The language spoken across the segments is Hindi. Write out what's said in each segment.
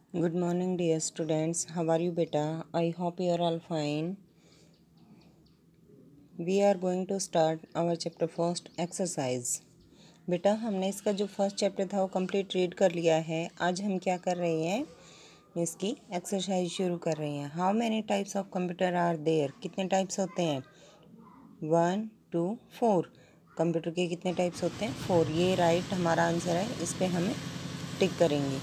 Good morning, dear students. How are you, beta? I hope you are all fine. We are going to start our chapter first exercise. बेटा हमने इसका जो फर्स्ट चैप्टर था वो कंप्लीट रीड कर लिया है. आज हम क्या कर रहे हैं, इसकी एक्सरसाइज शुरू कर रहे हैं. How many types of computer are there? कितने टाइप्स होते हैं? 1, 2, 4. कंप्यूटर के कितने टाइप्स होते हैं? 4. ये राइट हमारा आंसर है. इस पर हमें टिक करेंगे.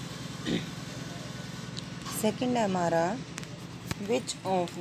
सेकंड है हमारा which of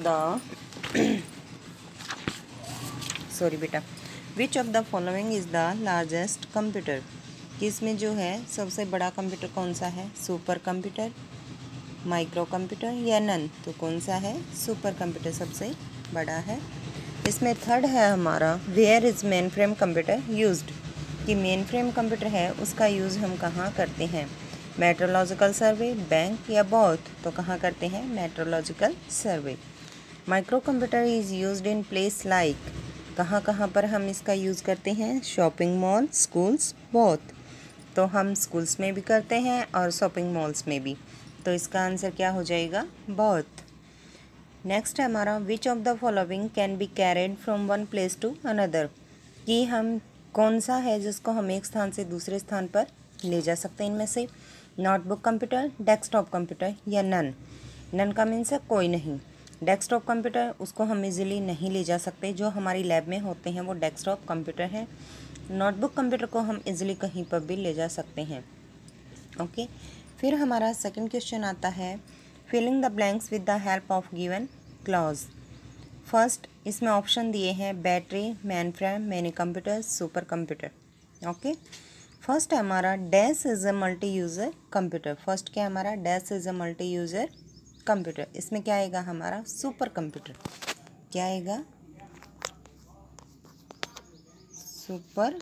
the following is the largest computer. कि इसमें जो है सबसे बड़ा कंप्यूटर कौन सा है? सुपर कंप्यूटर, माइक्रो कंप्यूटर या नन? तो कौन सा है? सुपर कंप्यूटर सबसे बड़ा है. इसमें थर्ड है हमारा where is main frame computer used. कि मेन फ्रेम कंप्यूटर है उसका यूज़ हम कहाँ करते हैं? मेट्रोलॉजिकल सर्वे, बैंक या बोथ? तो कहाँ करते हैं? Meteorological survey. Micro computer is used in place like. कहाँ कहाँ पर हम इसका यूज़ करते हैं? Shopping mall, schools, both. तो हम स्कूल्स में भी करते हैं और शॉपिंग मॉल्स में भी. तो इसका आंसर क्या हो जाएगा? बोथ. नेक्स्ट है हमारा which of the following can be carried from one place to another. कि हम कौन सा है जिसको हम एक स्थान से दूसरे स्थान पर ले जा सकते हैं? इनमें से नोटबुक कंप्यूटर, डेस्कटॉप कंप्यूटर या नन? नन का मीन्स है कोई नहीं. डेस्कटॉप कंप्यूटर उसको हम इजीली नहीं ले जा सकते. जो हमारी लैब में होते हैं वो डेस्कटॉप कंप्यूटर है. नोटबुक कंप्यूटर को हम इजीली कहीं पर भी ले जा सकते हैं. ओके. फिर हमारा सेकंड क्वेश्चन आता है filling the blanks with the help of given clause. First इसमें ऑप्शन दिए हैं battery, main frame, mini computer, super computer. Okay. First है हमारा dash is a multi user computer. First क्या है हमारा? Dash is a multi user computer. इसमें क्या आएगा हमारा? Super computer. क्या आएगा? Super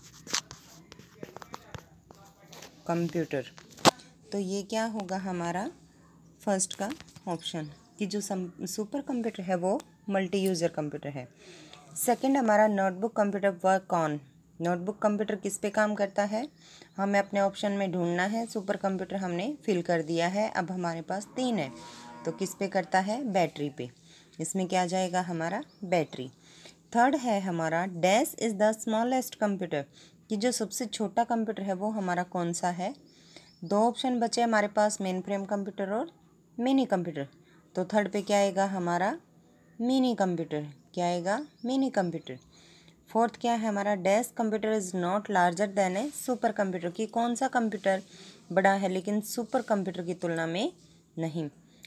computer. तो ये क्या होगा हमारा फर्स्ट का ऑप्शन कि जो सुपर कंप्यूटर है वो मल्टी यूज़र कंप्यूटर है. सेकंड हमारा notebook computer work on. Notebook computer किस पे काम करता है? हमें अपने ऑप्शन में ढूंढना है. सुपर कंप्यूटर हमने फिल कर दिया है. अब हमारे पास 3 है. तो किस पे करता है? बैटरी पे. इसमें क्या आ जाएगा हमारा? बैटरी. थर्ड है हमारा dash is the smallest computer. कि जो सबसे छोटा कंप्यूटर है वो हमारा कौन सा है? 2 ऑप्शन बचे हमारे पास, मेन फ्रेम कंप्यूटर और मिनी कंप्यूटर. तो थर्ड पे क्या आएगा हमारा? Mini computer. क्या आएगा? Mini computer. फोर्थ क्या है हमारा? Dash computer is not larger than a super computer. की कौन सा कंप्यूटर बड़ा है लेकिन सुपर कंप्यूटर की तुलना में नहीं?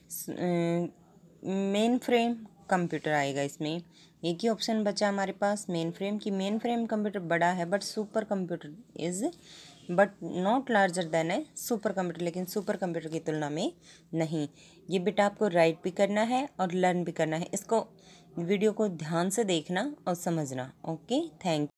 मेन फ्रेम कंप्यूटर आएगा इसमें. एक ही ऑप्शन बचा हमारे पास मेन फ्रेम. की मेन फ्रेम कंप्यूटर बड़ा है but super computer is but not larger than a super computer. लेकिन सुपर कंप्यूटर की तुलना में नहीं. ये बेटा आपको राइट भी करना है और लर्न भी करना है. इसको वीडियो को ध्यान से देखना और समझना. ओके. थैंक